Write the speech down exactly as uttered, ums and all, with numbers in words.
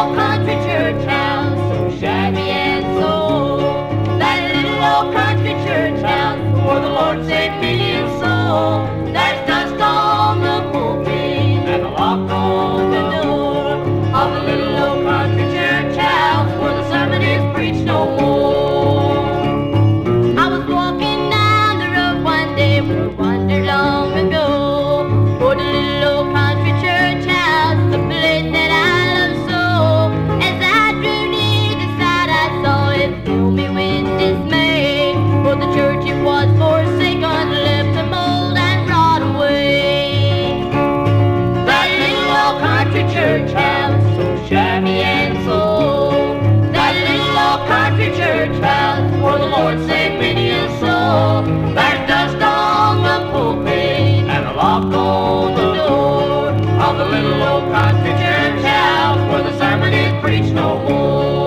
old country church house, so shabby and so. That little old country church house where the Lord saved many a soul. There's dust on the pulpit and a lock on the door of the little old country church house where the sermon is preached no more. I was walking down the road one day where I wandered long ago, for the little old country church house, the place that I love so. As I drew near the side, I saw it fill me with dismay, for the church it was forsaken, left to mold and rot away. That little old country church house, so shabby and so. That little old country church house where the Lord saved many a soul. There's dust on the pulpit and a lock on the door of the little old country church house where the sermon is preached no more.